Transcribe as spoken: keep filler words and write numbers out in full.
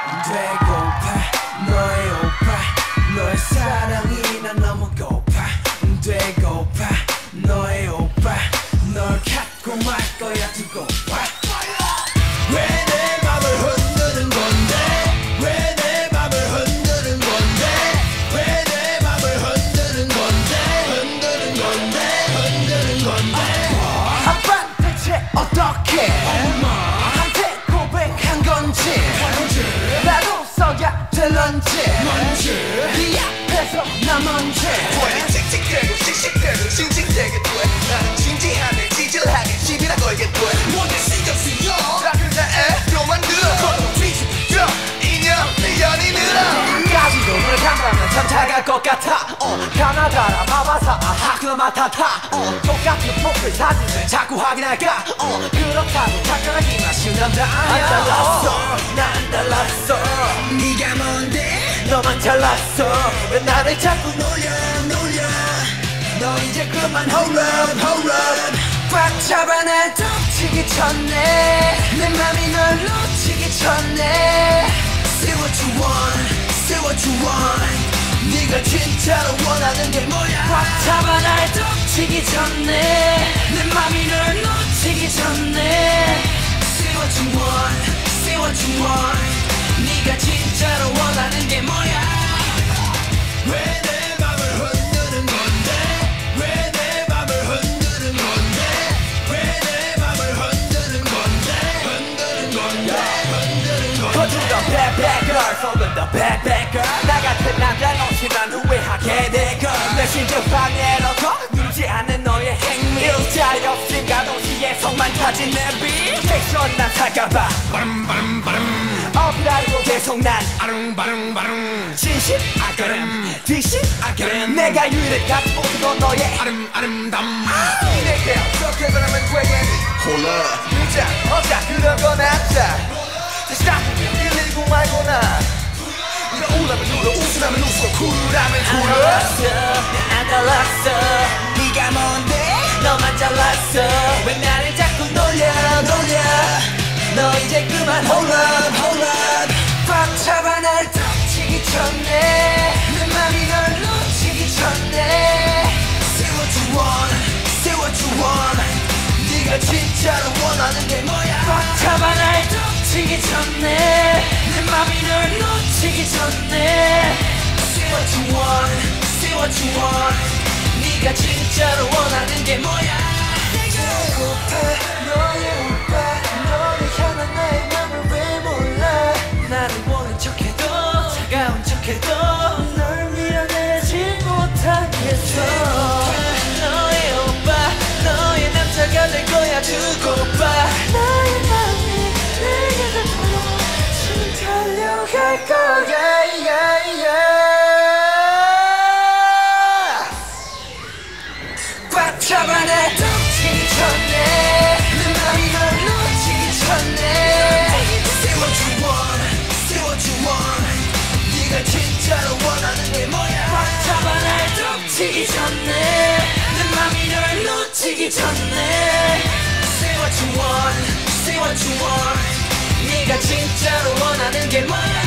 되고파 너의 오빠 너의 사랑이 난 너무 고파 되고파 너의 오빠 널 갖고 말 거야 두고 봐 왜 내 맘을 흔드는 건데 왜 내 맘을 흔드는 건데 왜 내 맘을 흔드는 건데 흔드는 건데 흔드는 건데 한밤 대체 어떻게 엄마한테 고백한 건지 나도 써야 될런지 네 앞에서 나 먼지 왜 칙칙대고 씩씩대고 싱싱대게 돼 나는 진지하네 찌질하게 시비나 걸게 돼 뭔데 신경 쓰여 다 그냥 애로 만들어 걸어 뒤집혀 인연 미연이 늘어 까지도 눈을 감으면 참 잘 갈 것 같아 어 가나다라 마마사 하쿠나 마타타 어 똑같은 프로필 사진을 자꾸 확인할까 어 그렇다고 착각하기만 쉬운 남자 아니야 안 달랐어 난 안 달랐어 네가 뭔데 너만 잘났어 왜 나를 자꾸 놀려 놀려 너 이제 그만 hold up hold up 꽉 잡아 날 덮치기 전에 내 맘이 널 놓치기 전에 Say what you want Say what you want 네가 진짜로 원하는 게 뭐야 꽉 잡아 날 덮치기 전에 내 맘이 널 놓치기 전에 Say what you want Say what you want 네가 진짜로 원하는 게 뭐야 왜 내 맘을 흔드는 건데 왜 내 맘을 흔드는 건데 왜 내 맘을 흔드는 건데 흔드는 건데 흔드는 건데 거친 더 bad bad girl 속은 더 bad bad girl 나 같은 남자 놓치면 후회하게 될걸 내 심장 방해놓고 누르지 않는 너의 행위 일자리 없음과 동시에 속만 타진 내비 액션 난 살까봐 바람 바람 바람 어필하려고 계속 난 아릉바릉바릉 진심 아까름 뒷심 아까름 내가 유일한 모든 건 너의 아름 아름담 내게 어떻게 그러면 되겠니 홀라 늦자 어자 그런 건 아자 다시 나쁘면 일일구 말고나 너 울라면 울어 웃으라면 웃어 쿨하면 쿨어 안 달랐어 네가 뭔데 너만 잘났어 왜 나를 자꾸 놀려 놀려 너 이제 그만 hold up hold up 꽉 잡아 날 덮치기 전에 내 맘이 널 놓치기 전에 Say what you want Say what you want 네가 진짜로 원하는 게 뭐야 꽉 잡아 날 덮치기 전에 내 맘이 널 놓치기 전에 Say what you want Say what you want 네가 진짜로 원하는 게 뭐야 배고파 너의 오빠 너를 향한 나의 맘을 왜 몰라 나를 모른 척해도 차가운 척해도 널 밀어내지 못하겠어 너의 오빠 너의 남자가 될 거야 두고 봐 나의 맘이 내게 닿도록 지금 달려갈 거야 yeah, yeah. 꽉 잡아 날 덮치기 전에 내 맘이 널 놓치기 전에 Say what you want Say what you want 네가 진짜로 원하는 게 뭐야 꽉 잡아 날 덮치기 전에 내 맘이 널 놓치기 전에 Say what you want Say what you want 네가 진짜로 원하는 게 뭐야